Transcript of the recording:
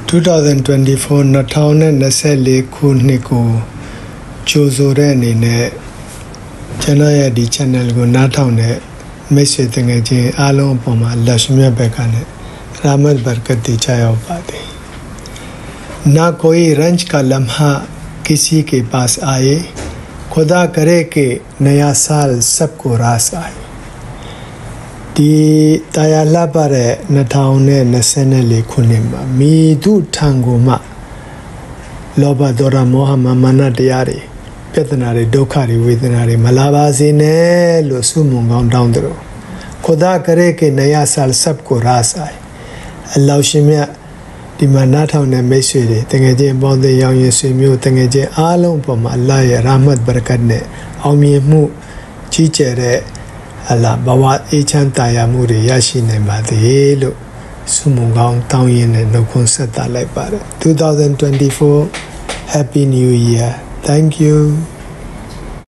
2024 2024ခုနှစ်ကိုကြိုဆိုတဲ့အနေနဲ့ကျွန်တော်ရဲ့ဒီ channel ကိုနားထောင်တဲ့မိတ်ဆွေတငယ်ချင်းအားလုံးအပေါ်မှာလက်ရှိမြတ်ဘက်ကနေရာမတ်ဘရကတ်ချာရောက်ပါတယ် ना कोई रंज का लम्हा किसी के पास आए खुदा करे कि नया साल सबको रास आए ဒီတရားလှပတဲ့2024ခုနှစ်မှာမိသူထံကိုမှလောဘဒေါသမောဟမာနတရားတွေပြဿနာတွေဒုက္ခတွေဝေဒနာတွေမလာပါစေနဲ့လို့ဆုမွန်ကောင်းတောင်းတယ် खुदा करे कि नया साल सबको रास आए အလောင်းရှင်မြတ်ဒီမှာနားထောင်တဲ့မိတ်ဆွေတွေတကယ်ချင်းပေါင်းတဲ့ရောင်ရည်ဆွေမျိုးတကယ်ချင်းအားလုံးပေါ်မှာအလ္လာဟ်ရဲ့ရာမတ်ဘရကတ်နဲ့အောင်မြင်မှုကြီးကျယ်တဲ့အလ္လာဟ်ဘဝအေးချမ်းသာယာမှုတွေရရှိနိုင်ပါစေလို့ဆုမွန်ကောင်းတောင်းရင်းနဲ့နှုတ်ခွန်းဆက်သလိုက်ပါတယ် 2024 Happy New Year Thank you